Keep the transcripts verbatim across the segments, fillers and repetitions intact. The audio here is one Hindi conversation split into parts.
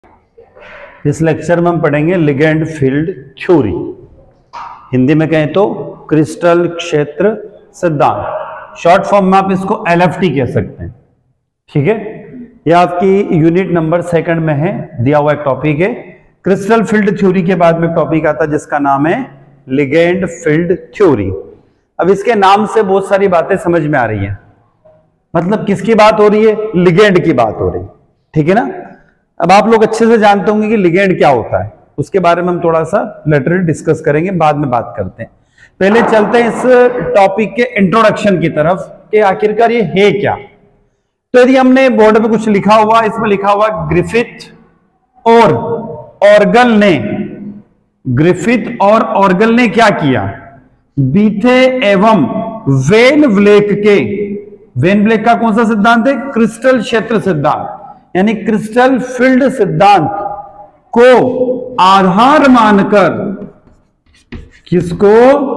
इस लेक्चर में हम पढ़ेंगे लिगेंड फील्ड थ्योरी, हिंदी में कहें तो क्रिस्टल क्षेत्र सिद्धांत। शॉर्ट फॉर्म में आप इसको एल एफ टी कह सकते हैं। ठीक है, यह आपकी यूनिट नंबर सेकंड में है, दिया हुआ एक टॉपिक है। क्रिस्टल फील्ड थ्योरी के बाद में टॉपिक आता है जिसका नाम है लिगेंड फील्ड थ्योरी। अब इसके नाम से बहुत सारी बातें समझ में आ रही हैं, मतलब किसकी बात हो रही है? लिगेंड की बात हो रही है। ठीक है ना। अब आप लोग अच्छे से जानते होंगे कि लिगेंड क्या होता है, उसके बारे में हम थोड़ा सा लेटर डिस्कस करेंगे, बाद में बात करते हैं। पहले चलते हैं इस टॉपिक के इंट्रोडक्शन की तरफ कि आखिरकार ये है क्या। तो यदि हमने बोर्ड पे कुछ लिखा हुआ, इसमें लिखा हुआ ग्रिफिथ और ऑर्गल ने, ग्रिफिथ और ऑर्गल ने क्या किया? बीथे एवं वेन व्लेक के, वेन व्लेक का कौन सा सिद्धांत है? क्रिस्टल क्षेत्र सिद्धांत, यानी क्रिस्टल फील्ड सिद्धांत को आधार मानकर, किसको?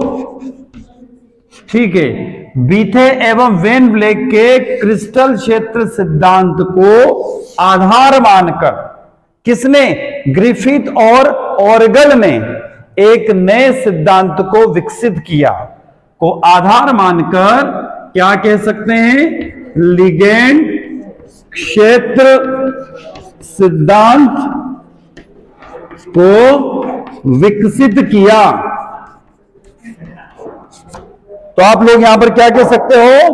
ठीक है, बीथे एवं वेन व्लेक के क्रिस्टल क्षेत्र सिद्धांत को आधार मानकर किसने? ग्रिफिथ और ऑर्गल ने एक नए सिद्धांत को विकसित किया, को आधार मानकर क्या कह सकते हैं? लिगेंड क्षेत्र सिद्धांत को विकसित किया। तो आप लोग यहां पर क्या कह सकते हो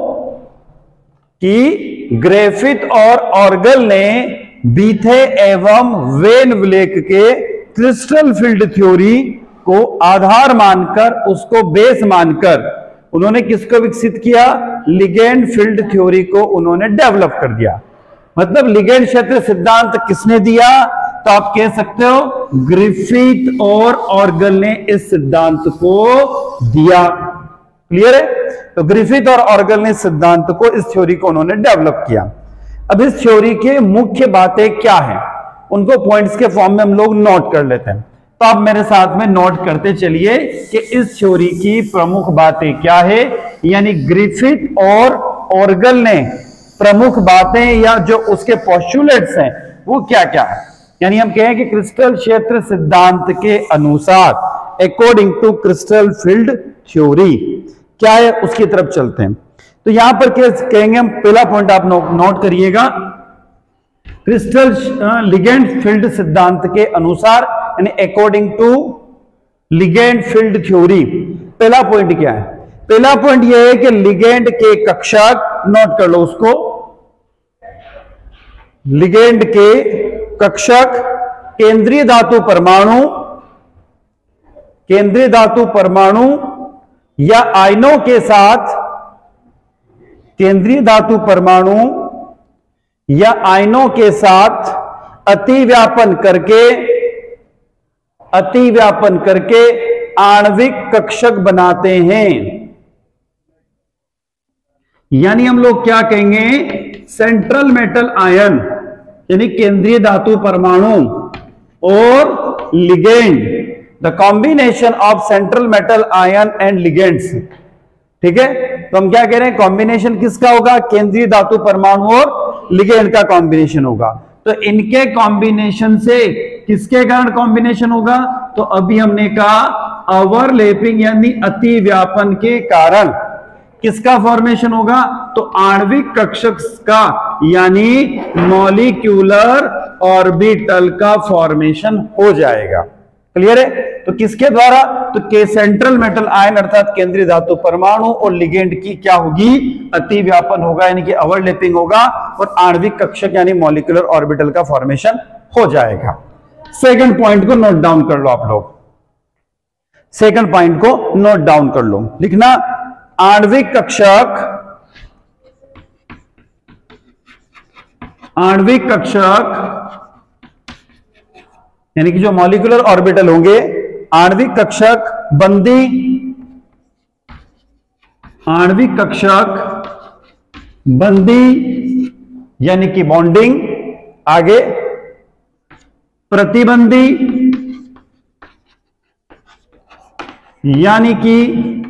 कि ग्रिफिथ और ऑर्गल ने बीथे एवं वेन व्लेक के क्रिस्टल फील्ड थ्योरी को आधार मानकर, उसको बेस मानकर उन्होंने किसको विकसित किया? लिगेंड फील्ड थ्योरी को उन्होंने डेवलप कर दिया। मतलब लिगेंड क्षेत्र सिद्धांत किसने दिया? तो आप कह सकते हो ग्रिफिथ और ऑर्गल ने इस सिद्धांत को दिया। क्लियर है? तो ग्रिफिथ और ऑर्गल ने सिद्धांत को, इस थ्योरी को उन्होंने डेवलप किया। अब इस थ्योरी के मुख्य बातें क्या है, उनको पॉइंट्स के फॉर्म में हम लोग नोट कर लेते हैं। तो आप मेरे साथ में नोट करते चलिए कि इस थ्योरी की प्रमुख बातें क्या है, यानी ग्रिफिथ और ऑर्गल ने प्रमुख बातें या जो उसके पोस्टुलेट्स हैं वो क्या क्या है। यानी हम कहें कि क्रिस्टल क्षेत्र सिद्धांत के अनुसार, according to crystal field theory क्या है, उसकी तरफ चलते हैं। तो यहां पर क्या कहेंगे हम? पहला पॉइंट आप नो, नोट करिएगा, क्रिस्टल लिगेंड फील्ड सिद्धांत के अनुसार, यानी according to ligand field theory. पहला पॉइंट क्या है? पहला पॉइंट यह है कि लिगेंड के कक्षक, नोट कर लो उसको, लिगेंड के कक्षक केंद्रीय धातु परमाणु, केंद्रीय धातु परमाणु या आयनों के साथ, केंद्रीय धातु परमाणु या आयनों के साथ अतिव्यापन करके, अतिव्यापन करके आणविक कक्षक बनाते हैं। यानी हम लोग क्या कहेंगे? सेंट्रल मेटल आयन, यानी केंद्रीय धातु परमाणु और ligand, the combination of central metal ion and ligands. ठीक है, तो हम क्या कह रहे हैं? कॉम्बिनेशन किसका होगा? केंद्रीय धातु परमाणु और लिगेंड का कॉम्बिनेशन होगा। तो इनके कॉम्बिनेशन से किसके कारण कॉम्बिनेशन होगा? तो अभी हमने कहा ओवरलैपिंग, यानी अतिव्यापन के कारण किसका फॉर्मेशन होगा? तो आणविक कक्षक का, यानी मॉलिक्यूलर ऑर्बिटल का फॉर्मेशन हो जाएगा। क्लियर है? तो किसके द्वारा? तो के सेंट्रल मेटल आयन अर्थात केंद्रीय धातु परमाणु और लिगेंड की क्या होगी? अतिव्यापन होगा, यानी कि ओवरलैपिंग होगा और आणविक कक्षक यानी मॉलिक्यूलर ऑर्बिटल का फॉर्मेशन हो जाएगा। सेकंड पॉइंट को नोट डाउन कर लो आप लोग, सेकंड पॉइंट को नोट डाउन कर लो, लिखना आणविक कक्षक, आणविक कक्षक यानी कि जो मॉलिक्यूलर ऑर्बिटल होंगे, आणविक कक्षक बंदी, आणविक कक्षक बंदी यानी कि बॉन्डिंग, आगे प्रतिबंधी यानी कि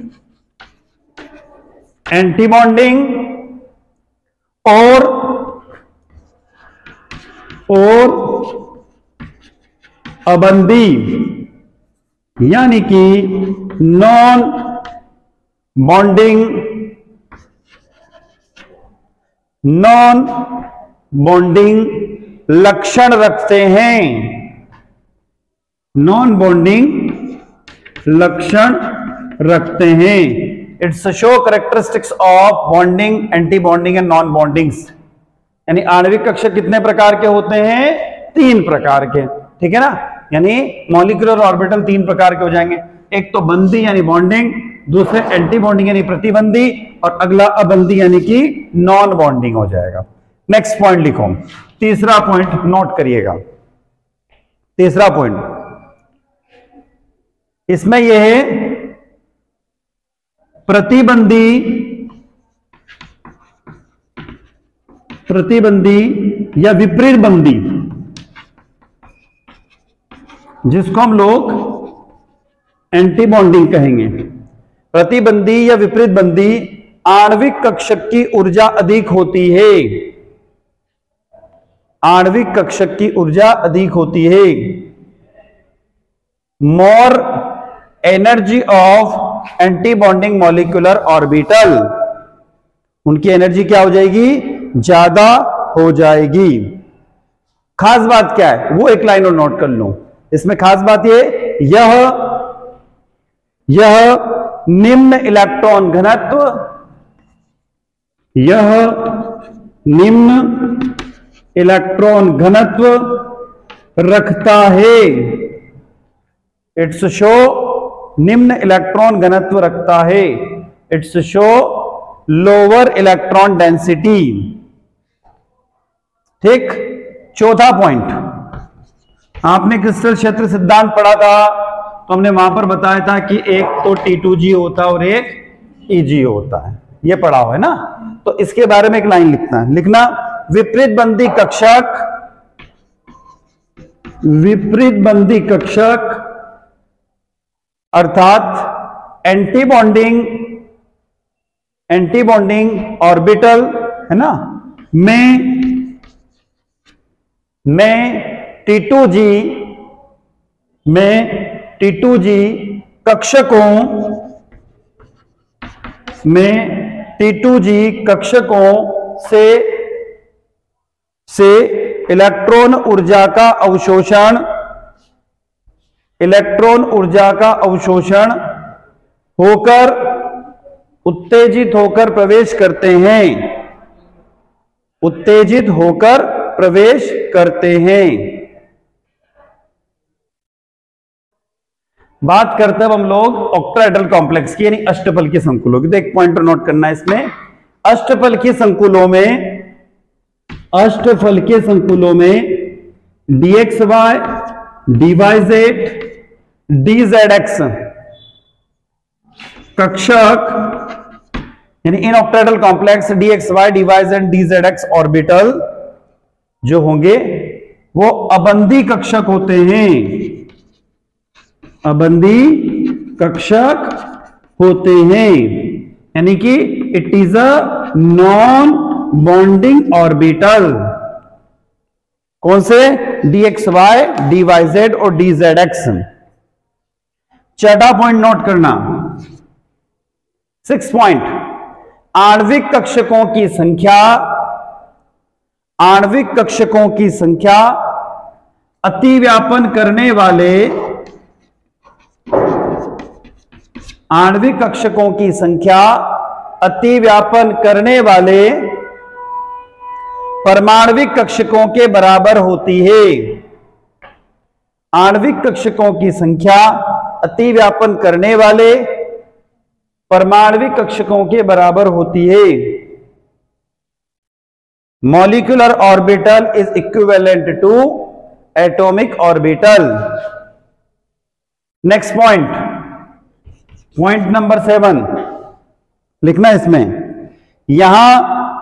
एंटी बॉन्डिंग, और और अबंधी यानी कि नॉन बॉन्डिंग नॉन बॉन्डिंग लक्षण रखते हैं, नॉन बॉन्डिंग लक्षण रखते हैं। It's show characteristics of bonding, anti bonding and non bondings. यानी आणविक कक्षक कितने प्रकार के होते हैं? तीन प्रकार के, ठीक है ना। यानी मॉलिक्यूलर ऑर्बिटल तीन प्रकार के हो जाएंगे, एक तो बंदी यानी बॉन्डिंग, दूसरे एंटी बॉन्डिंग यानी प्रतिबंधी, और अगला अबंदी यानी कि नॉन बॉन्डिंग हो जाएगा। नेक्स्ट पॉइंट लिखो, तीसरा पॉइंट नोट करिएगा। तीसरा पॉइंट इसमें यह है प्रतिबंधी प्रतिबंधी या विपरीत बंदी, जिसको हम लोग एंटी बॉन्डिंग कहेंगे। प्रतिबंधी या विपरीत बंदी आणविक कक्षक की ऊर्जा अधिक होती है, आणविक कक्षक की ऊर्जा अधिक होती है। More energy of anti bonding molecular orbital, उनकी एनर्जी क्या हो जाएगी? ज्यादा हो जाएगी। खास बात क्या है वो एक लाइन और नोट कर लो। इसमें खास बात ये, यह यह निम्न इलेक्ट्रॉन घनत्व यह निम्न इलेक्ट्रॉन घनत्व रखता है। इट्स शो निम्न इलेक्ट्रॉन घनत्व रखता है। It's show lower electron density. ठीक। चौथा पॉइंट, आपने क्रिस्टल क्षेत्र सिद्धांत पढ़ा था, तो हमने वहां पर बताया था कि एक तो टी टू जी होता है और एक ई जी होता है, ये पढ़ा हुआ है ना। तो इसके बारे में एक लाइन लिखना है, लिखना विपरीत बंदी कक्षक, विपरीत बंदी कक्षक अर्थात anti bonding anti bonding orbital है ना, में में टी टू जी में टी टू जी कक्षकों में टी टू जी कक्षकों से से इलेक्ट्रॉन ऊर्जा का अवशोषण इलेक्ट्रॉन ऊर्जा का अवशोषण होकर उत्तेजित होकर प्रवेश करते हैं उत्तेजित होकर प्रवेश करते हैं। बात करते हैं हम लोग ऑक्टाहेड्रल कॉम्प्लेक्स की, यानी अष्टफल के संकुलों की। तो एक पॉइंट नोट करना है इसमें, अष्टफल के संकुलों में अष्टफल के संकुलों में D X Y D Y Z D Z X कक्षक, यानी in octahedral complex D X Y D Y Z D Z X orbital जो होंगे वो अबंधी कक्षक होते हैं, अबंधी कक्षक होते हैं। यानी कि it is a non bonding orbital. कौन से? D X Y D Y Z और डी जेड एक्स। चौथा पॉइंट नोट करना, सिक्स पॉइंट, आणविक कक्षकों की संख्या आणविक कक्षकों की संख्या अतिव्यापन करने वाले आणविक कक्षकों की संख्या अतिव्यापन करने वाले परमाणविक कक्षकों के बराबर होती है। आणविक कक्षकों की संख्या अतिव्यापन करने वाले परमाणविक कक्षकों के बराबर होती है। Molecular orbital is equivalent to atomic orbital. Next point, point number seven लिखना इसमें, यहां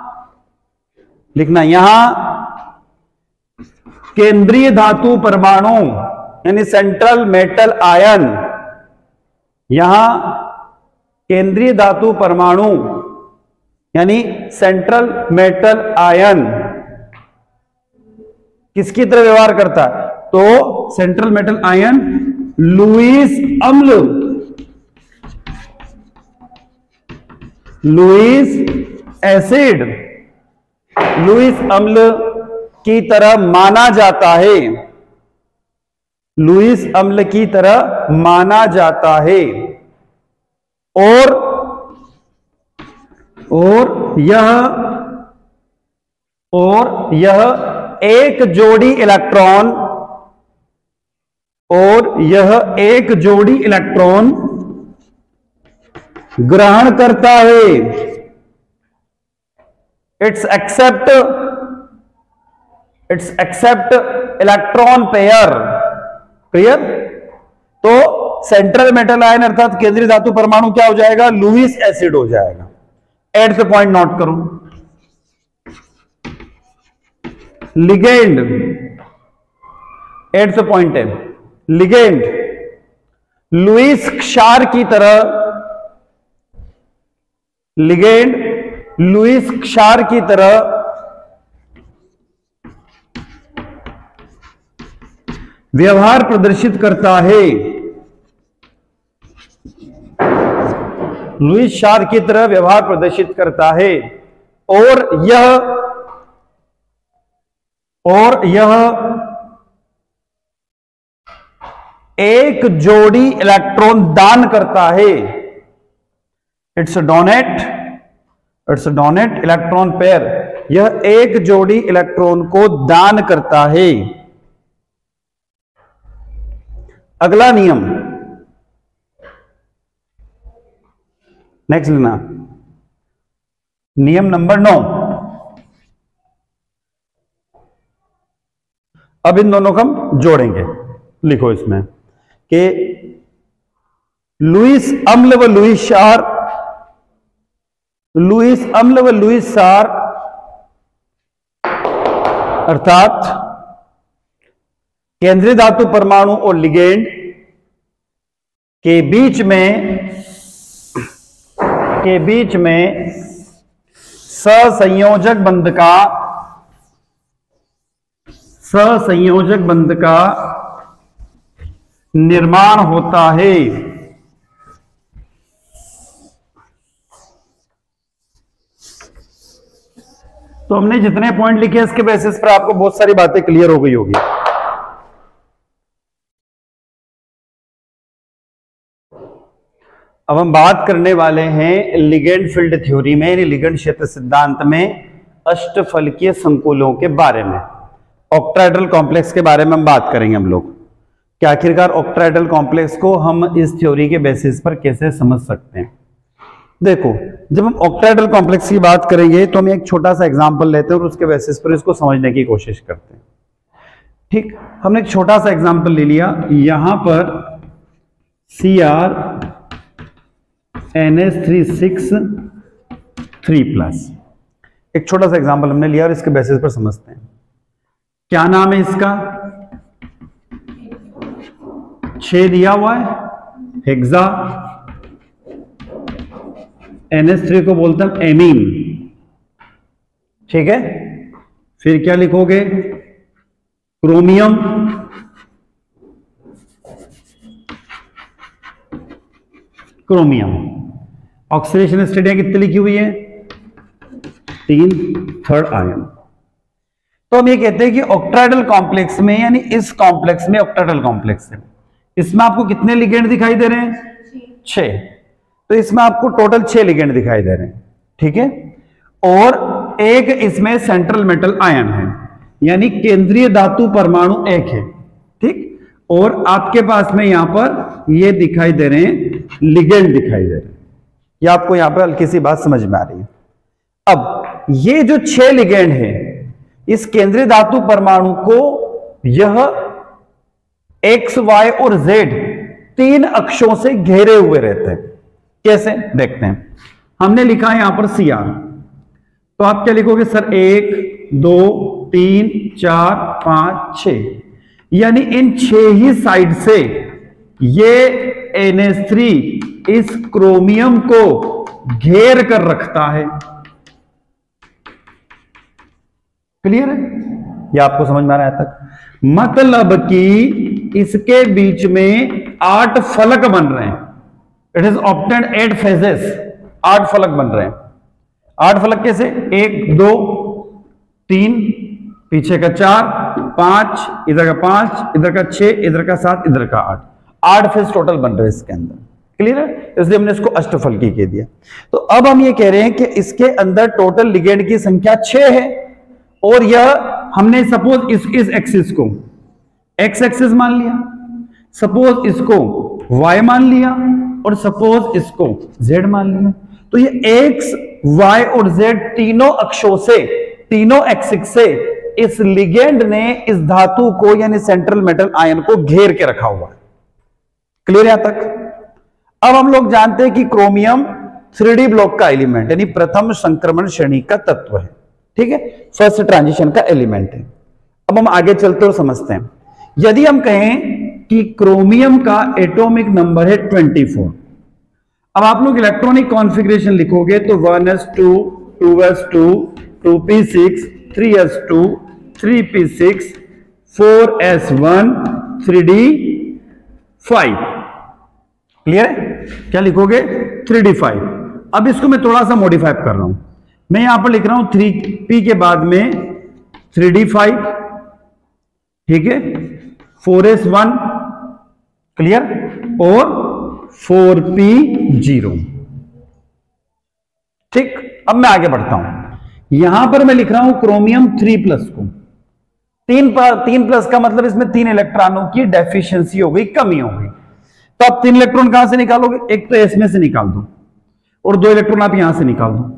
लिखना यहां केंद्रीय धातु परमाणु यानी सेंट्रल मेटल आयन, यहां केंद्रीय धातु परमाणु यानी सेंट्रल मेटल आयन किसकी तरह व्यवहार करता है? तो सेंट्रल मेटल आयन लुईस अम्ल, लुईस एसिड, लुईस अम्ल की तरह माना जाता है, लुईस अम्ल की तरह माना जाता है। और और यह और यह एक जोड़ी इलेक्ट्रॉन और यह एक जोड़ी इलेक्ट्रॉन ग्रहण करता है। It's accept it's accept electron pair. Clear? तो सेंट्रल मेटल आयन अर्थात केंद्रीय धातु परमाणु क्या हो जाएगा? लुईस एसिड हो जाएगा। एट द पॉइंट नोट करो। लिगेंड, एट द पॉइंट है लिगेंड लुईस क्षार की तरह, लिगेंड लुईस क्षार की तरह व्यवहार प्रदर्शित करता है। लुईस क्षार की तरह व्यवहार प्रदर्शित करता है और यह और यह एक जोड़ी इलेक्ट्रॉन दान करता है। It's donate it's donate electron pair. यह एक जोड़ी इलेक्ट्रॉन को दान करता है। अगला नियम, नेक्स्ट लेना, नियम नंबर नौ। अब इन दोनों को हम जोड़ेंगे। लिखो इसमें कि लुईस अम्ल व लुईस क्षार, लुईस अम्ल व लुईस क्षार अर्थात केंद्रीय धातु परमाणु और लिगेंड के बीच में के बीच में सहसंयोजक बंध का सहसंयोजक बंध का निर्माण होता है। तो हमने जितने पॉइंट लिखे इसके बेसिस पर आपको बहुत सारी बातें क्लियर हो गई होगी। अब हम बात करने वाले हैं लिगेंड फील्ड थ्योरी में, यानी लिगेंड क्षेत्र सिद्धांत में अष्टफलकीय संकुलों के बारे में, ऑक्टाहेड्रल कॉम्प्लेक्स के बारे में हम बात करेंगे हम लोग कि आखिरकार ऑक्टाहेड्रल कॉम्प्लेक्स को हम इस थ्योरी के बेसिस पर कैसे समझ सकते हैं। देखो, जब हम ऑक्टाहेड्रल कॉम्प्लेक्स की बात करेंगे तो हम एक छोटा सा एग्जांपल लेते हैं और उसके बेसिस पर इसको समझने की कोशिश करते हैं। ठीक, हमने एक छोटा सा एग्जांपल ले लिया। यहां पर C R N S three six three plus, एक छोटा सा एग्जांपल हमने लिया और इसके बेसिस पर समझते हैं। क्या नाम है इसका? छह दिया हुआ है, हेक्सा। एन एस थ्री को बोलते हैं एमीन। ठीक है, फिर क्या लिखोगे? Chromium, chromium. ऑक्सीडेशन स्टेट यहां कितनी लिखी हुई है? तीन, थर्ड आयन। तो हम ये कहते हैं कि ऑक्टाहेड्रल कॉम्प्लेक्स में, यानी इस कॉम्प्लेक्स में, ऑक्टाहेड्रल कॉम्प्लेक्स है, इसमें आपको कितने लिगेंड दिखाई दे रहे हैं? छह। तो इसमें आपको टोटल छह लिगेंड दिखाई दे रहे हैं। ठीक है, और एक इसमें सेंट्रल मेटल आयन है, यानी केंद्रीय धातु परमाणु एक है। ठीक, और आपके पास में यहां पर ये दिखाई दे रहे हैं लिगेंड दिखाई दे रहे हैं। ये आपको यहां पर हल्की सी बात समझ में आ रही है। अब ये जो छह लिगेंड है, इस केंद्रीय धातु परमाणु को यह एक्स, वाई और जेड तीन अक्षों से घेरे हुए रहते हैं। कैसे? देखते हैं। हमने लिखा है यहां पर सी आर, तो आप क्या लिखोगे सर? एक, दो, तीन, चार, पांच, छह, यानी इन छह ही साइड से ये एन एच थ्री इस क्रोमियम को घेर कर रखता है। क्लियर है? ये आपको समझ में आ रहा है तक? मतलब कि इसके बीच में आठ फलक बन रहे हैं। It is obtained eight faces, आठ फलक बन रहे हैं। आठ फलक कैसे? एक, दो, तीन, पीछे का चार, पांच, इधर का पांच, इधर का छह, इधर का सात, इधर का आठ। आठ फेज टोटल बन रहे हैं इसके अंदर। क्लियर है? इसलिए हमने इसको अष्टफलकी कह दिया। तो अब हम ये कह रहे हैं कि इसके अंदर टोटल लिगेंड की संख्या छह है, और यह हमने सपोज इस इस एक्सिस को एक्स एक्सिस मान लिया, सपोज इसको वाई मान लिया, और सपोज इसको जेड मान लिया। तो ये एक्स, वाई और जेड तीनों अक्षों से, तीनों एक्सिस से इस लिगेंड ने इस धातु को यानी सेंट्रल मेटल आयन को घेर के रखा हुआ है। क्लियर यहां तक? अब हम लोग जानते हैं कि क्रोमियम थ्री डी ब्लॉक का एलिमेंट यानी प्रथम संक्रमण श्रेणी का तत्व है। ठीक है, फर्स्ट ट्रांजिशन का एलिमेंट है। अब हम आगे चलते और समझते हैं। यदि हम कहें कि क्रोमियम का एटॉमिक नंबर है ट्वेंटी फोर, अब आप लोग इलेक्ट्रॉनिक कॉन्फ़िगरेशन लिखोगे तो one S two, two S two, two P six, three S two, three P six, four S one, three D five. Clear है? क्या लिखोगे? Three D five. अब इसको मैं थोड़ा सा मॉडिफाई कर रहा हूं। मैं यहां पर लिख रहा हूं थ्री पी के बाद में थ्री डी फाइव, ठीक है, फोर एस वन, क्लियर, और फोर पी जीरो। ठीक, अब मैं आगे बढ़ता हूं। यहां पर मैं लिख रहा हूं क्रोमियम थ्री प्लस को। तीन पर तीन प्लस का मतलब इसमें तीन इलेक्ट्रॉनों की डेफिशिएंसी हो गई, कमी हो गई। तो आप तीन इलेक्ट्रॉन कहां से निकालोगे? एक तो इसमें से निकाल दो, और दो इलेक्ट्रॉन आप यहां से निकाल दो।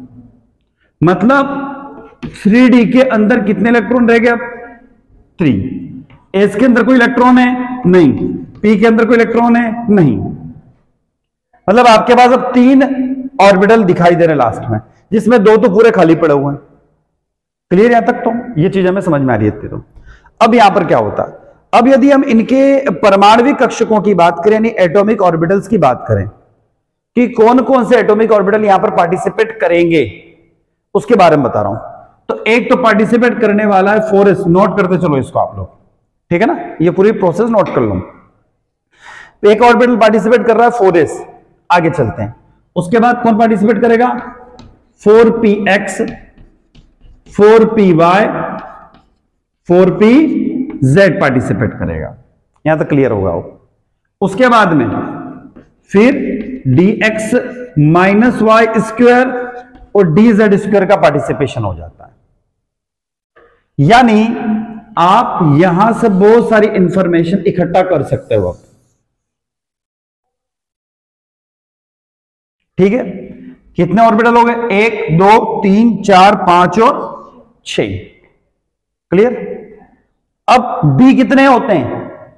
मतलब थ्री डी के अंदर कितने इलेक्ट्रॉन रह गए? अब थ्री। एस के अंदर कोई इलेक्ट्रॉन है? नहीं। पी के अंदर कोई इलेक्ट्रॉन है? नहीं। मतलब आपके पास अब तीन ऑर्बिटल दिखाई दे रहे लास्ट में, जिसमें दो तो पूरे खाली पड़े हुए हैं। क्लियर यहां तक? तो ये चीज हमें समझ में आ रही है। तो अब यहां पर क्या होता है? अब यदि हम इनके परमाणविक कक्षकों की बात करें, यानी एटॉमिक ऑर्बिटल्स की बात करें कि कौन कौन से एटॉमिक ऑर्बिटल यहां पर पार्टिसिपेट करेंगे, उसके बारे में बता रहा हूं। तो एक तो पार्टिसिपेट करने वाला है फोर एस। नोट करते चलो इसको आप लोग, ठीक है ना? ये पूरी प्रोसेस नोट कर लो। एक ऑर्बिटल पार्टिसिपेट कर रहा है फोर एस। आगे चलते हैं। उसके बाद कौन पार्टिसिपेट करेगा? Four P X, four P Y, four P Z participate करेगा। यहां तक क्लियर होगा वो। उसके बाद में फिर D X minus Y square और डी जेड स्क्वायर का पार्टिसिपेशन हो जाता है। यानी आप यहां से बहुत सारी इंफॉर्मेशन इकट्ठा कर सकते हो। ठीक है, कितने ऑर्बिटल हो गए? एक, दो, तीन, चार, पांच और छह। क्लियर? अब डी कितने होते हैं?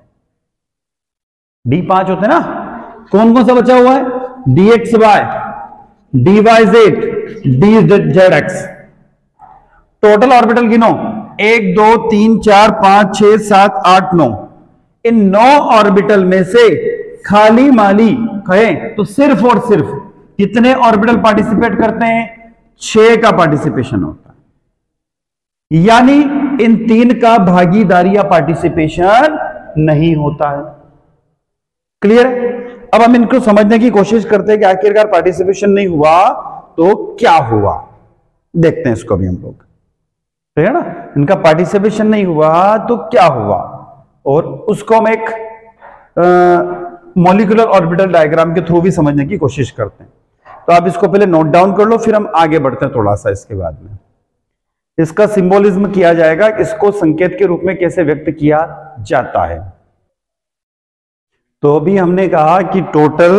डी पांच होते हैं ना। कौन कौन सा बचा हुआ है? D X Y, D Y Z, D Z X. Total orbital गिनो, एक, दो, तीन, चार, पांच, छह, सात, आठ, नौ। इन नौ ऑर्बिटल में से खाली माली कहें तो सिर्फ और सिर्फ कितने ऑर्बिटल पार्टिसिपेट करते हैं? छह का पार्टिसिपेशन होता है। यानी इन तीन का भागीदारी या पार्टिसिपेशन नहीं होता है। क्लियर? अब हम इनको समझने की कोशिश करते हैं कि आखिरकार पार्टिसिपेशन नहीं हुआ तो क्या हुआ। देखते हैं इसको भी हम लोग, ठीक है ना? इनका पार्टिसिपेशन नहीं हुआ तो क्या हुआ, और उसको हम एक मॉलिक्यूलर ऑर्बिटल डायग्राम के थ्रू भी समझने की कोशिश करते हैं। तो आप इसको पहले नोट डाउन कर लो, फिर हम आगे बढ़ते हैं थोड़ा सा। इसके बाद में इसका सिंबोलिज्म किया जाएगा, इसको संकेत के रूप में कैसे व्यक्त किया जाता है। तो अभी हमने कहा कि टोटल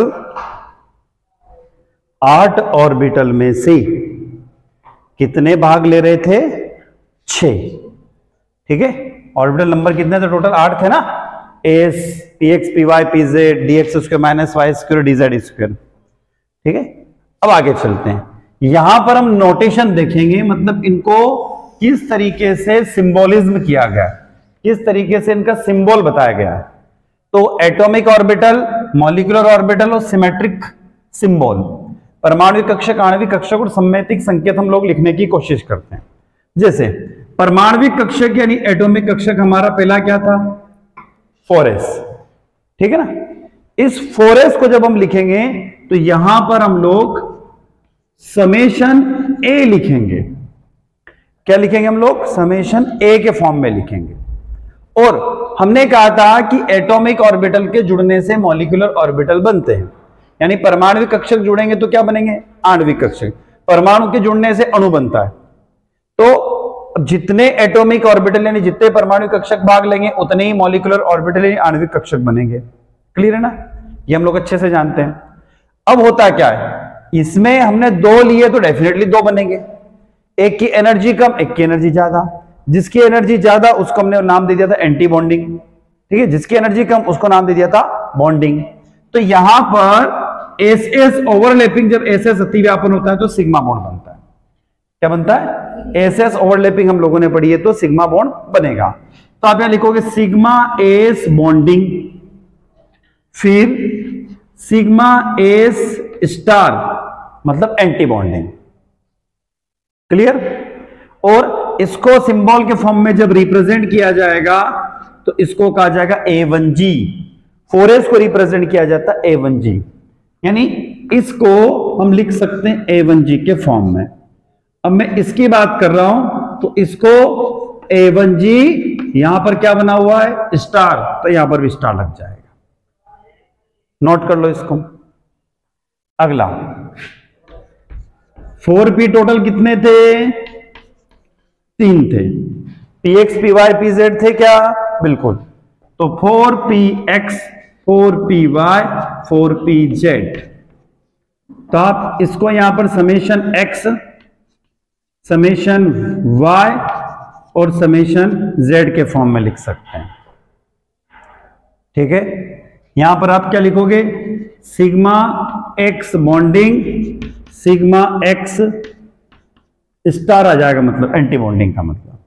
आठ ऑर्बिटल में से कितने भाग ले रहे थे? छह। ठीक है, ऑर्बिटल नंबर कितने थे? टोटल आठ थे ना। S, P X, P Y, P Z, D X square minus Y square, D Z square. ठीक है, अब आगे चलते हैं। यहां पर हम नोटेशन देखेंगे, मतलब इनको किस तरीके से सिंबोलिज्म किया गया, किस तरीके से इनका सिंबल बताया गया है। तो एटॉमिक ऑर्बिटल, मॉलिक्यूलर ऑर्बिटल और सिमेट्रिक सिंबल, परमाणु कक्षक, आणविक कक्षक और सममितिक संकेत हम लोग लिखने की कोशिश करते हैं। जैसे परमाणविक कक्षक यानी एटॉमिक कक्षक हमारा पहला क्या था, फोर एस, ठीक है ना। इस फोर एस को जब हम लिखेंगे तो यहां पर हम लोग समेशन ए लिखेंगे। क्या लिखेंगे हम लोग, समेशन ए के फॉर्म में लिखेंगे। और हमने कहा था कि एटॉमिक ऑर्बिटल के जुड़ने से मॉलिक्यूलर ऑर्बिटल बनते हैं, यानी परमाणविक कक्षक जुड़ेंगे तो क्या बनेंगे, आणविक कक्षक। परमाणु के जुड़ने से अणु बनता है। तो जितने एटॉमिक ऑर्बिटल यानी जितने परमाणु कक्षक भाग लेंगे उतने ही मॉलिक्यूलर ऑर्बिटल यानी आणविक कक्षक बनेंगे। क्लियर है ना, ये हम लोग अच्छे से जानते हैं। अब होता क्या है, इसमें हमने दो लिए तो डेफिनेटली दो बनेंगे, एक की एनर्जी कम एक की एनर्जी ज्यादा। जिसकी एनर्जी ज्यादा उसको हमने नाम दे दिया था एंटी बॉन्डिंग, ठीक है। जिसकी एनर्जी कम उसको नाम दे दिया था बॉन्डिंग। तो यहां पर एस एस ओवरलैपिंग, जब एस एस अतिव्यापन होता है तो सिग्मा बॉन्ड बनता है। क्या बनता है, एस एस ओवरलैपिंग हम लोगों ने पढ़ी है तो सिग्मा बॉन्ड बनेगा। तो आप यहां लिखोगे सिग्मा एस बॉन्डिंग, फिर सिग्मा एस स्टार मतलब एंटी बॉन्डिंग। क्लियर। और इसको सिंबल के फॉर्म में जब रिप्रेजेंट किया जाएगा तो इसको कहा जाएगा A one G. Four S को रिप्रेजेंट किया जाता है ए वन जी, यानी इसको हम लिख सकते हैं ए वन जी के फॉर्म में। अब मैं इसकी बात कर रहा हूं तो इसको ए वन जी, यहां पर क्या बना हुआ है स्टार, तो यहां पर भी स्टार लग जाएगा। नोट कर लो इसको। अगला फोर पी टोटल कितने थे, तीन थे। P X P Y P Z थे क्या, बिल्कुल। तो four P X four P Y four P Z. तो आप इसको यहां पर समेशन एक्स समेशन वाई और समेशन जेड के फॉर्म में लिख सकते हैं, ठीक है। यहां पर आप क्या लिखोगे, sigma X bonding sigma X star आ जाएगा, मतलब एंटी बॉन्डिंग का मतलब,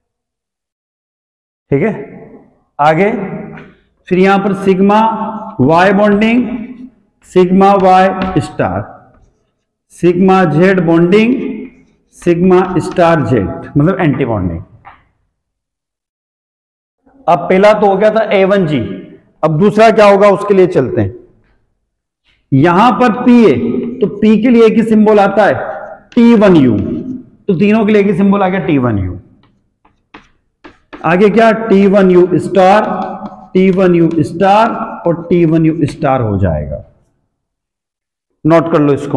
ठीक है। आगे फिर यहां पर sigma Y bonding sigma Y star, sigma Z bonding sigma star Z मतलब एंटी बॉन्डिंग। अब पहला तो हो गया था ए वन जी, अब दूसरा क्या होगा उसके लिए चलते हैं। यहां पर पी है तो पी के लिए एक ही सिंबल आता है टी वन यू, तो तीनों के लिए एक ही सिंबल आ गया टी वन यू। आगे क्या T one U star T one U star और टी वन यू स्टार हो जाएगा। नोट कर लो इसको।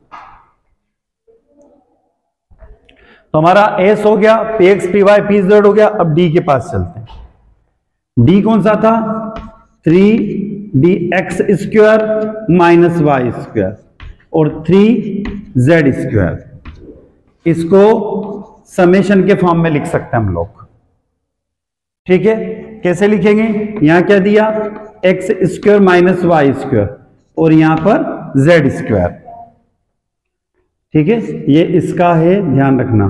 तो हमारा एस हो गया, P X P Y P Z हो गया। अब डी के पास चलते हैं। डी कौन सा था, three D X square minus Y square और थ्री जेड स्क्वायर। इसको समेशन के फॉर्म में लिख सकते हैं हम लोग, ठीक है। कैसे लिखेंगे, यहां क्या दिया X square minus Y square और यहां पर जेड स्क्वायर, ठीक है। ये इसका है, ध्यान रखना।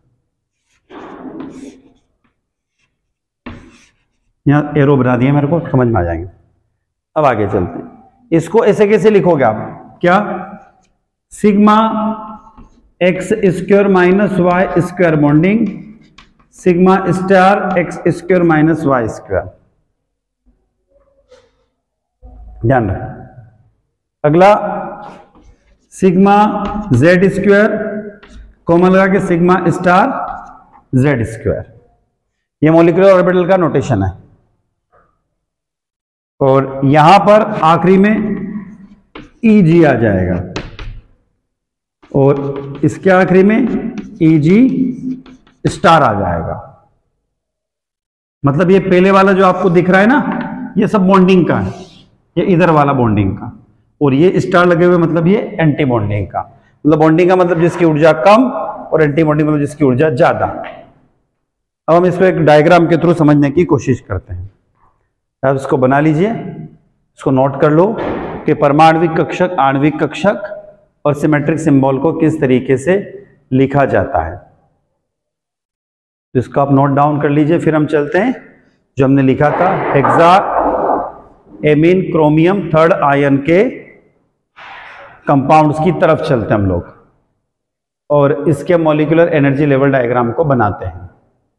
यहां एरो बना दिया मेरे को, समझ में आ जाएंगे। अब आगे चलते हैं। इसको ऐसे कैसे लिखोगे आप, क्या sigma X square minus Y square bonding sigma star X square minus Y square. ध्यान रखें। अगला सिग्मा जेड स्क्वायर कॉमन लगा के सिग्मा स्टार जेड स्क्वायर। ये मॉलिक्यूलर ऑर्बिटल का नोटेशन है। और यहां पर आखिरी में ई जी आ जाएगा और इसके आखिरी में ई जी स्टार आ जाएगा। मतलब ये पहले वाला जो आपको दिख रहा है ना, ये सब बॉन्डिंग का है, ये इधर वाला बॉन्डिंग का, और ये स्टार लगे हुए मतलब ये एंटी बॉन्डिंग का। मतलब बॉन्डिंग का मतलब जिसकी ऊर्जा कम और एंटी बॉन्डिंग मतलब जिसकी ऊर्जा ज्यादा। अब हम इसको एक डायग्राम के थ्रू समझने की कोशिश करते हैं। आप इसको बना लीजिए, इसको नोट कर लो कि परमाणविक कक्षक, आणविक कक्षक और सिमेट्रिक सिंबल को किस तरीके से लिखा जाता है। तो इसको आप नोट डाउन कर लीजिए। फिर हम चलते हैं जो हमने लिखा था hexaammine chromium third ion के कंपाउंड्स की तरफ चलते हैं हम लोग और इसके मॉलिक्यूलर एनर्जी लेवल डायग्राम को बनाते हैं।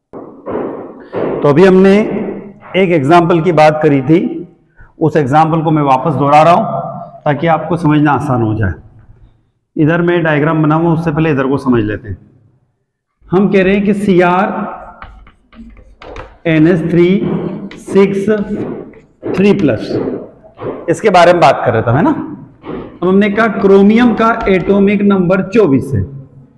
तो अभी हमने एक एग्जाम्पल की बात करी थी, उस एग्जाम्पल को मैं वापस दोहरा रहा हूं ताकि आपको समझना आसान हो जाए। इधर मैं डायग्राम बनाऊंगा, उससे पहले इधर को समझ लेते हैं। हम कह रहे हैं कि C R N S three six three plus, इसके बारे में बात कर रहे थे है ना। अब हमने कहा क्रोमियम का एटॉमिक नंबर चौबीस है,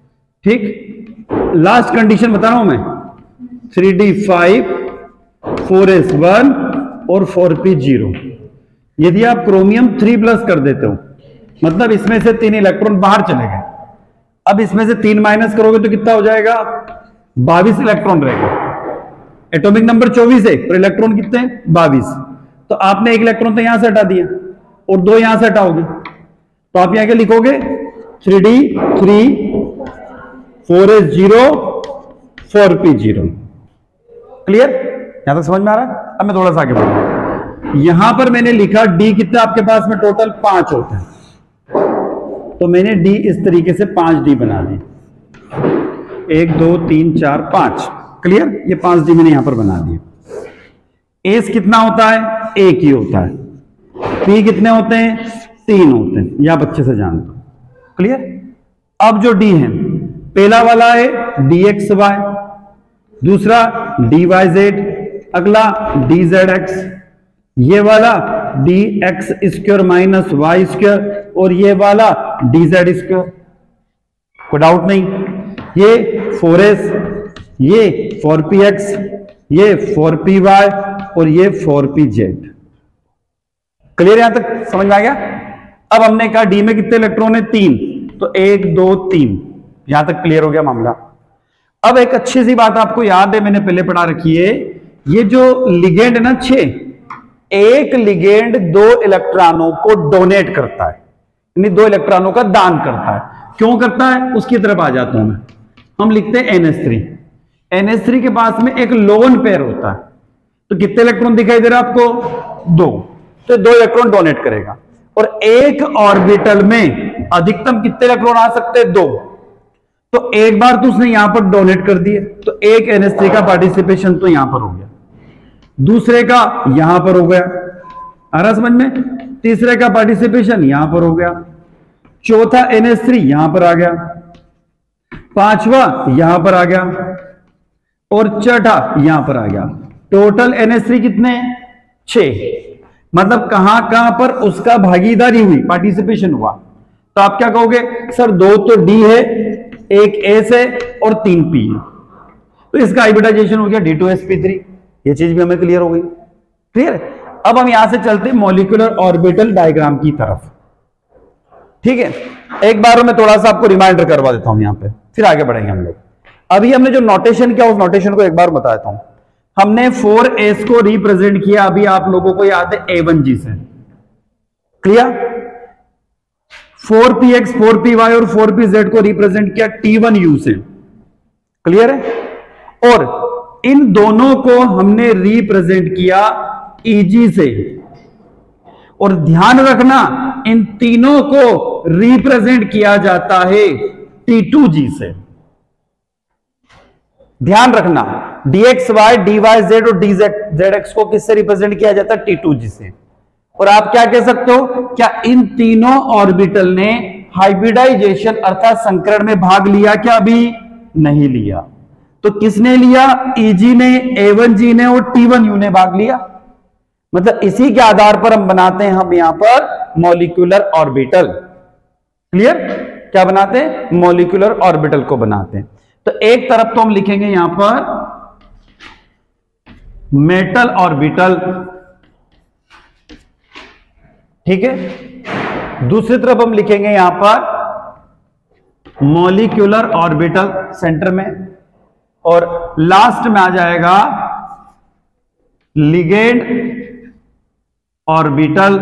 ठीक। लास्ट कंडीशन बता रहा हूं मैं, three D five, four S one और फोर पी जीरो। यदि आप क्रोमियम थ्री प्लस कर देते हो, मतलब इसमें से तीन इलेक्ट्रॉन बाहर चले गए, अब इसमें से तीन माइनस करोगे तो कितना हो जाएगा, बाईस इलेक्ट्रॉन रहेगा। एटॉमिक नंबर चौबीस है और इलेक्ट्रॉन कितने, बाईस। तो आपने एक इलेक्ट्रॉन तो यहां से हटा दिया और दो यहां से हटाओगे, तो आप यहां क्या लिखोगे, three D three, four S zero, four P zero. Clear, यहां तक समझ में आ रहा है। अब मैं थोड़ा सा आगे बढ़ूंगा। यहां पर मैंने लिखा डी कितने आपके पास में टोटल पांच होते हैं, तो मैंने डी इस तरीके से पांच डी बना दी, एक दो तीन चार पांच। क्लियर, ये पांच डी मैंने यहां पर बना दिए। एस कितना होता है, एक ही होता है। पी कितने होते हैं, तीन होते हैं, यह आप अच्छे से जानते हो। क्लियर। अब जो डी है, पहला वाला है डी एक्स वाई, दूसरा डी वाई जेड, अगला डी जेड एक्स, ये वाला D X square minus Y square और ये वाला डी जेड स्क्वायर। कोई डाउट नहीं। ये फोर एस, ये फोर पी एक्स, ये फोर पी वाई और ये फोर पी जेड। क्लियर, यहां तक समझ में आ गया। अब हमने कहा डी में कितने इलेक्ट्रॉन है, तीन, तो एक दो तीन, यहां तक क्लियर हो गया मामला। अब एक अच्छी सी बात आपको याद है, मैंने पहले पढ़ा रखी है, ये जो लिगेंड है ना छह, एक लिगेंड दो इलेक्ट्रॉनों को डोनेट करता है, यानी दो इलेक्ट्रॉनों का दान करता है। क्यों करता है, उसकी तरफ आ जाता हूं मैं। हम लिखते हैं N S three, N S three के पास में एक लोन पेयर होता है, तो कितने इलेक्ट्रॉन दिखाई दे रहा है आपको, दो, तो दो इलेक्ट्रॉन डोनेट करेगा। और एक ऑर्बिटल में अधिकतम कितने इलेक्ट्रॉन आ सकते हैं, दो। तो एक बार तो उसने यहां पर डोनेट कर दिए, तो एक एन एस थ्री का पार्टिसिपेशन तो यहां पर हो गया, दूसरे का यहां पर हो गया, आ रहा समझ में, तीसरे का पार्टिसिपेशन यहां पर हो गया, चौथा एन एस थ्री यहां पर आ गया, पांचवा यहां पर आ गया और छठा यहां पर आ गया। टोटल एन एस थ्री कितने, छह। मतलब कहां कहां पर उसका भागीदारी हुई, पार्टिसिपेशन हुआ। तो आप क्या कहोगे, सर दो तो डी है, एक एस है और तीन पी है, तो इसका हाइब्रिडाइजेशन हो गया D two S P three. ये चीज भी हमें क्लियर हो गई। क्लियर है। अब हम यहां से चलते हैं मॉलिक्यूलर ऑर्बिटल डायग्राम की तरफ। ठीक है, एक बार मैं थोड़ा सा आपको रिमाइंडर करवा देता हूं यहां पे, फिर आगे बढ़ेंगे हम लोग। अभी हमने जो नोटेशन किया, उस नोटेशन को एक बार बता देता हूं। हमने फोर एस को रिप्रेजेंट किया, अभी आप लोगों को याद है, ए वन जी से। Clear. Four P X, four P Y और फोर पी जेड को रिप्रेजेंट किया टी वन यू से। क्लियर है। और इन दोनों को हमने रिप्रेजेंट किया ईजी से। और ध्यान रखना, इन तीनों को रिप्रेजेंट किया जाता है टी टू जी से। ध्यान रखना, D X Y, D Y Z और डी जेड जेड एक्स को किससे रिप्रेजेंट किया जाता है, टी टू जी से। और आप क्या कह सकते हो, क्या इन तीनों ऑर्बिटल ने हाइब्रिडाइजेशन अर्थात संकरण में भाग लिया क्या, अभी नहीं लिया। तो किसने लिया, ईजी ने, ए वन जी ने और टी वन यू ने भाग लिया। मतलब इसी के आधार पर हम बनाते हैं हम यहां पर मॉलिक्यूलर ऑर्बिटल। क्लियर, क्या बनाते हैं, मॉलिक्यूलर ऑर्बिटल को बनाते हैं। तो एक तरफ तो हम लिखेंगे यहां पर मेटल ऑर्बिटल, ठीक है। दूसरी तरफ हम लिखेंगे यहां पर मॉलिक्यूलर ऑर्बिटल सेंटर में, और लास्ट में आ जाएगा लिगेंड ऑर्बिटल।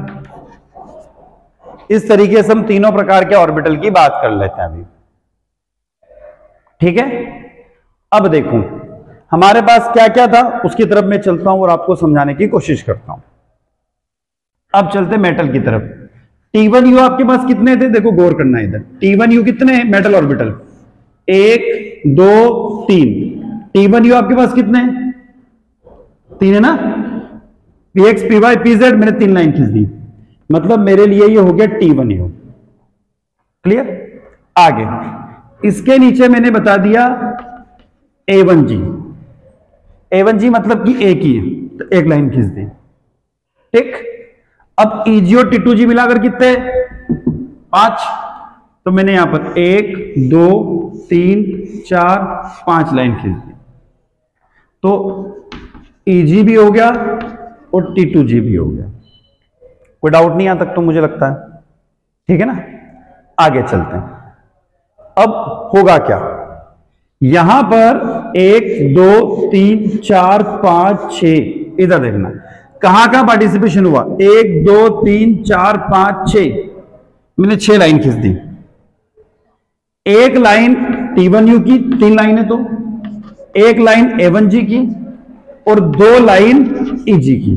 इस तरीके से हम तीनों प्रकार के ऑर्बिटल की बात कर लेते हैं अभी। ठीक है। अब देखो हमारे पास क्या क्या था, उसकी तरफ मैं चलता हूं और आपको समझाने की कोशिश करता हूं। अब चलते मेटल की तरफ। टी वन यू आपके पास कितने थे, देखो गौर करना इधर। टी वन यू कितने हैं मेटल ऑर्बिटल, एक दो तीन। टी वन यू आपके पास कितने हैं, तीन है ना, P X P Y P Z, मैंने तीन लाइन खींच दी, मतलब मेरे लिए ये हो गया टी वन यू। क्लियर? आगे इसके नीचे मैंने बता दिया ए वन जी, ए वन जी मतलब कि ए की है, तो एक लाइन खींच दी। ठीक, अब ईजी और टी टू जी मिलाकर कितने? पांच, तो मैंने यहां पर एक दो तीन चार पांच लाइन खींच दी, तो ईजी भी हो गया और टी टू जी भी हो गया। कोई डाउट नहीं यहां तक तो मुझे लगता है, ठीक है ना? आगे चलते हैं। अब होगा क्या, यहां पर एक दो तीन चार पांच छह, इधर देखना कहां का पार्टिसिपेशन हुआ, एक दो तीन चार पांच छह, मैंने छह लाइन खींच दी। एक लाइन टी वन यू की, तीन लाइन है तो एक लाइन ए वन जी की और दो लाइन ईजी की।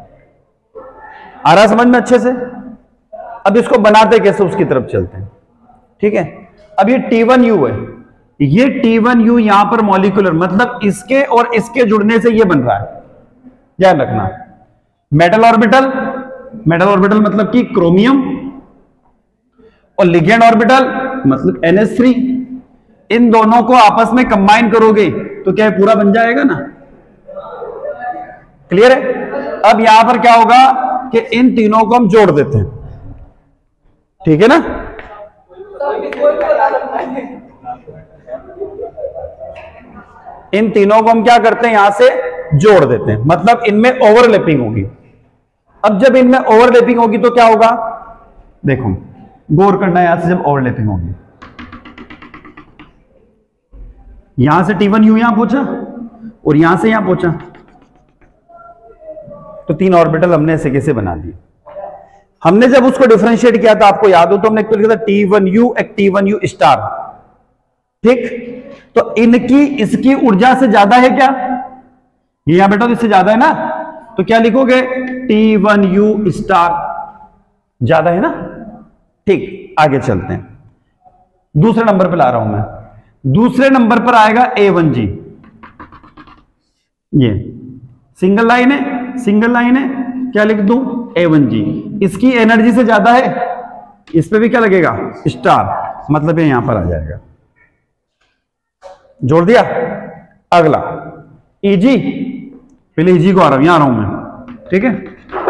आ रहा समझ में अच्छे से? अब इसको बनाते कैसे उसकी तरफ चलते हैं। ठीक है, अब ये टी वन यू है, ये टी वन यू यहां पर मॉलिक्यूलर मतलब इसके और इसके जुड़ने से ये बन रहा है, ध्यान रखना। मेटल ऑर्बिटल, मेटल ऑर्बिटल मतलब कि क्रोमियम, और लिगेंड ऑर्बिटल मतलब एन एच थ्री। इन दोनों को आपस में कंबाइन करोगे तो क्या पूरा बन जाएगा ना? क्लियर है? अब यहां पर क्या होगा कि इन तीनों को हम जोड़ देते हैं, ठीक है ना? इन तीनों को हम क्या करते हैं, यहां से जोड़ देते हैं, मतलब इनमें ओवरलैपिंग होगी। अब जब इनमें ओवरलैपिंग होगी तो क्या होगा, देखो गौर करना है, यहां से जब ओवरलैपिंग होगी, यहां से टी वन यू यहां पहुंचा और यहां से यहां पहुंचा, तो तीन ऑर्बिटल हमने ऐसे कैसे बना दिए। हमने जब उसको डिफरेंशिएट किया था, आपको याद हो तो हमने लिखा था टी वन यू एक टी वन यू स्टार। ठीक, तो इनकी इसकी ऊर्जा से ज्यादा है क्या, ये यहां बेटा तो इससे ज्यादा है ना, तो क्या लिखोगे टी वन यू स्टार, ज्यादा है ना। ठीक, आगे चलते हैं, दूसरे नंबर पर ला रहा हूं मैं। दूसरे नंबर पर आएगा ए वन जी, ये सिंगल लाइन है, सिंगल लाइन है, क्या लिख दूं ए वन जी, इसकी एनर्जी से ज्यादा है, इस पे भी क्या लगेगा स्टार, मतलब ये यहां पर आ जाएगा, जोड़ दिया। अगला ईजी, पहले ईजी को आ रहा हूं, यहां आ रहा हूं मैं, ठीक है।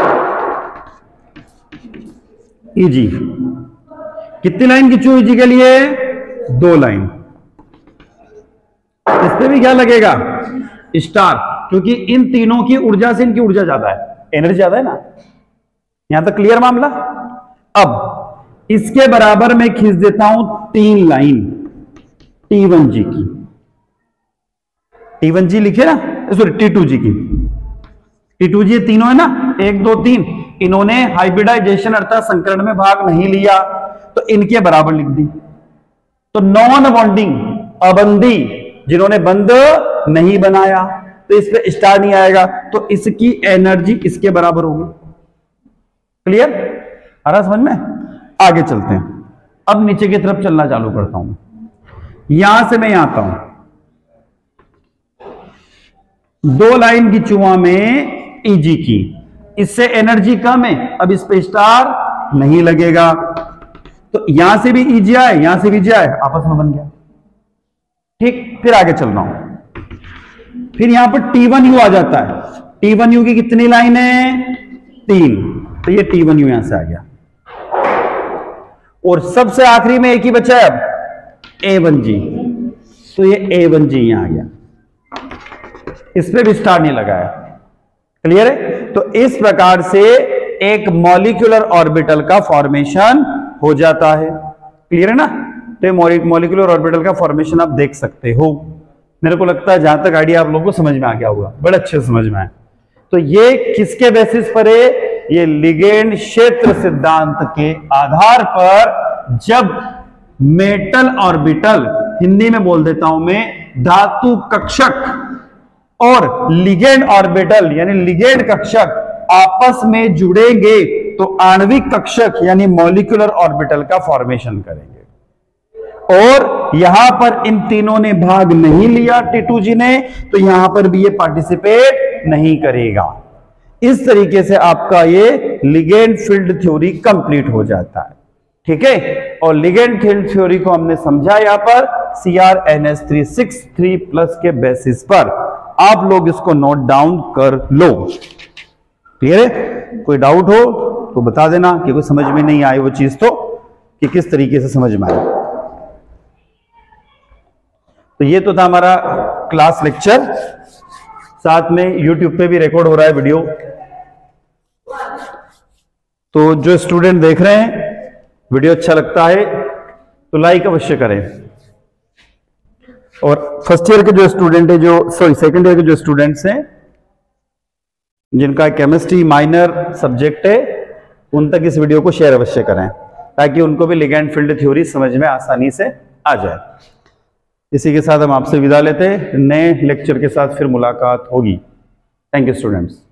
ईजी कितनी लाइन खींचू ईजी के लिए, दो लाइन, इस पे भी क्या लगेगा स्टार, क्योंकि इन तीनों की ऊर्जा से इनकी ऊर्जा ज्यादा है, एनर्जी ज्यादा है ना। यहां तक क्लियर मामला। अब इसके बराबर मैं खींच देता हूं तीन लाइन टी वन जी की, टी वन जी लिखे ना, सॉरी टी टू जी की, टी टू जी तीनों है ना, एक दो तीन, इन्होंने हाइब्रिडाइजेशन अर्थात संकरण में भाग नहीं लिया, तो इनके बराबर लिख दी। तो नॉन बॉन्डिंग, अबंधी, जिन्होंने बंद नहीं बनाया, तो इस पे स्टार नहीं आएगा, तो इसकी एनर्जी इसके बराबर होगी। क्लियर, आ रहा समझ में? आगे चलते हैं, अब नीचे की तरफ चलना चालू करता हूं। यहां से मैं यहां आता हूं, दो लाइन की चुआ में ईजी की, इससे एनर्जी कम है, अब इस पे स्टार नहीं लगेगा, तो यहां से भी ईजी आए, यहां से भी ईजी आए, आपस में बन गया। ठीक, फिर आगे चल रहा हूं, फिर यहां पर टी वन यू आ जाता है, टी वन यू की कितनी लाइन है, तीन, तो ये टी वन यू यहां से आ गया, और सबसे आखिरी में एक ही बचा है अब ए वन जी, तो ये ए वन जी यहां आ गया, इस पे भी स्टार नहीं लगाया। क्लियर है? तो इस प्रकार से एक मॉलिक्यूलर ऑर्बिटल का फॉर्मेशन हो जाता है। क्लियर है ना? तो मॉलिक्यूलर ऑर्बिटल का फॉर्मेशन आप देख सकते हो। मेरे को लगता है जहां तक आइडिया आप लोगों को समझ में आ गया होगा, बड़े अच्छे से समझ में आए। तो ये किसके बेसिस पर है, ये लिगेंड क्षेत्र सिद्धांत के आधार पर, जब मेटल ऑर्बिटल, हिंदी में बोल देता हूं मैं, धातु कक्षक और लिगेंड ऑर्बिटल यानी लिगेंड कक्षक आपस में जुड़ेंगे तो आणविक कक्षक यानी मॉलिक्यूलर ऑर्बिटल का फॉर्मेशन करेंगे। और यहां पर इन तीनों ने भाग नहीं लिया, टी टू जी ने, तो यहां पर भी ये पार्टिसिपेट नहीं करेगा। इस तरीके से आपका ये लिगेंड फील्ड थ्योरी कंप्लीट हो जाता है। ठीक है, और लिगेंड फील्ड थ्योरी को हमने समझा यहां पर C R N S three six three plus के बेसिस पर। आप लोग इसको नोट डाउन कर लो। क्लियर है? कोई डाउट हो तो बता देना कि कोई समझ में नहीं आई वो चीज तो, कि किस तरीके से समझ में आई। तो ये तो था हमारा क्लास लेक्चर, साथ में यूट्यूब पे भी रिकॉर्ड हो रहा है वीडियो। तो जो स्टूडेंट देख रहे हैं, वीडियो अच्छा लगता है तो लाइक अवश्य करें। और फर्स्ट ईयर के जो स्टूडेंट है, जो सॉरी सेकंड ईयर के जो स्टूडेंट्स हैं जिनका केमिस्ट्री माइनर सब्जेक्ट है, उन तक इस वीडियो को शेयर अवश्य करें ताकि उनको भी लिगेंड फील्ड थ्योरी समझ में आसानी से आ जाए। इसी के साथ हम आपसे विदा लेते हैं, नए लेक्चर के साथ फिर मुलाकात होगी। Thank you students.